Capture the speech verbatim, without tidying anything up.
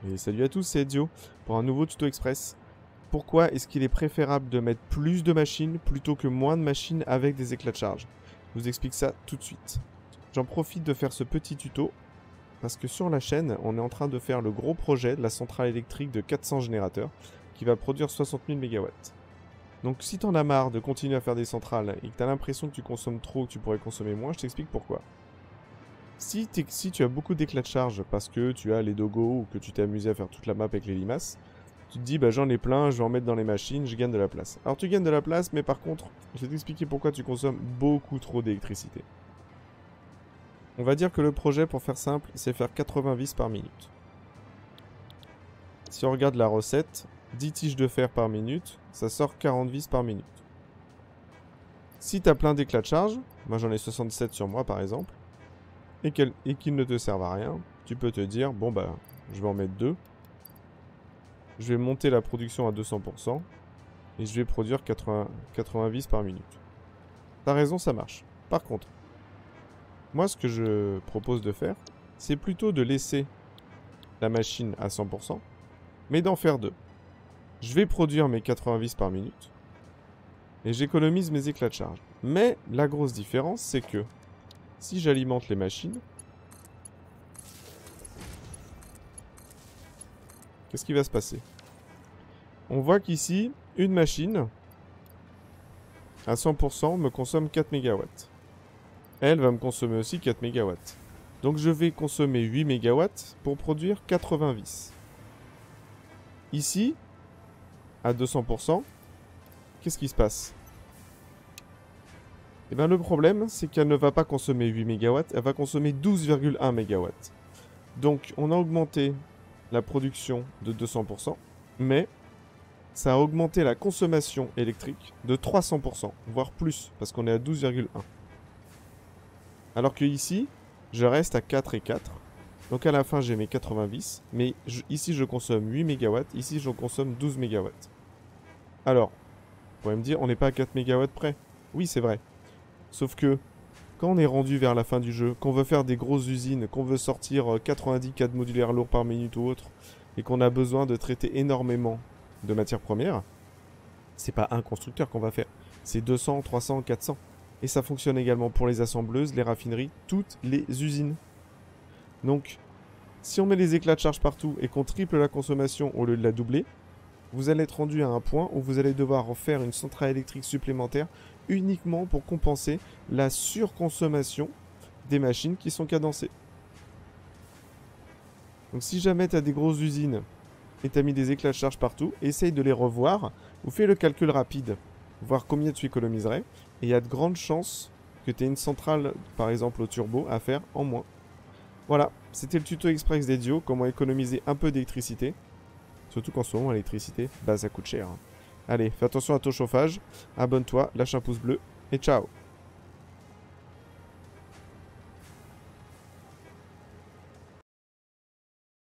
Et salut à tous, c'est Ezio pour un nouveau tuto express. Pourquoi est-ce qu'il est préférable de mettre plus de machines plutôt que moins de machines avec des éclats de charge? Je vous explique ça tout de suite. J'en profite de faire ce petit tuto parce que sur la chaîne, on est en train de faire le gros projet de la centrale électrique de quatre cents générateurs qui va produire soixante mille mégawatts. Donc si t'en as marre de continuer à faire des centrales et que t'as l'impression que tu consommes trop, que tu pourrais consommer moins, je t'explique pourquoi. Si, si tu as beaucoup d'éclats de charge parce que tu as les dogos ou que tu t'es amusé à faire toute la map avec les limaces, tu te dis bah j'en ai plein, je vais en mettre dans les machines, je gagne de la place. Alors tu gagnes de la place, mais par contre, je vais t'expliquer pourquoi tu consommes beaucoup trop d'électricité. On va dire que le projet, pour faire simple, c'est faire quatre-vingts vis par minute. Si on regarde la recette, dix tiges de fer par minute, ça sort quarante vis par minute. Si tu as plein d'éclats de charge, moi j'en ai soixante-sept sur moi par exemple, et qu'ils et qu'ils ne te servent à rien, tu peux te dire, bon bah, je vais en mettre deux. Je vais monter la production à deux cents pour cent, et je vais produire quatre-vingts, quatre-vingts vis par minute. T'as raison, ça marche. Par contre, moi ce que je propose de faire, c'est plutôt de laisser la machine à cent pour cent, mais d'en faire deux. Je vais produire mes quatre-vingts vis par minute, et j'économise mes éclats de charge. Mais la grosse différence, c'est que si j'alimente les machines, qu'est-ce qui va se passer? On voit qu'ici, une machine, à cent pour cent, me consomme quatre mégawatts. Elle va me consommer aussi quatre mégawatts. Donc je vais consommer huit mégawatts pour produire quatre-vingts vis. Ici, à deux cents pour cent, qu'est-ce qui se passe? Eh bien le problème, c'est qu'elle ne va pas consommer huit mégawatts, elle va consommer douze virgule un mégawatts. Donc on a augmenté la production de deux cents pour cent, mais ça a augmenté la consommation électrique de trois cents pour cent, voire plus, parce qu'on est à douze virgule un. Alors que ici, je reste à quatre et quatre. Donc à la fin, j'ai mes quatre-vingts vis, mais je, ici je consomme huit mégawatts, ici je consomme douze mégawatts. Alors, vous pourrez me dire, on n'est pas à quatre mégawatts près. Oui, c'est vrai. Sauf que, quand on est rendu vers la fin du jeu, qu'on veut faire des grosses usines, qu'on veut sortir quatre-vingt-dix cadres modulaires lourds par minute ou autre, et qu'on a besoin de traiter énormément de matières premières, c'est pas un constructeur qu'on va faire, c'est deux cents, trois cents, quatre cents. Et ça fonctionne également pour les assembleuses, les raffineries, toutes les usines. Donc, si on met les éclats de charge partout et qu'on triple la consommation au lieu de la doubler, vous allez être rendu à un point où vous allez devoir refaire une centrale électrique supplémentaire uniquement pour compenser la surconsommation des machines qui sont cadencées. Donc si jamais tu as des grosses usines et tu as mis des éclats de charge partout, essaye de les revoir ou fais le calcul rapide, voir combien tu économiserais, et il y a de grandes chances que tu aies une centrale, par exemple au turbo, à faire en moins. Voilà, c'était le tuto express d'Ezio, comment économiser un peu d'électricité. Surtout qu'en ce moment, l'électricité, bah ça coûte cher. Hein. Allez, fais attention à ton chauffage, abonne-toi, lâche un pouce bleu, et ciao!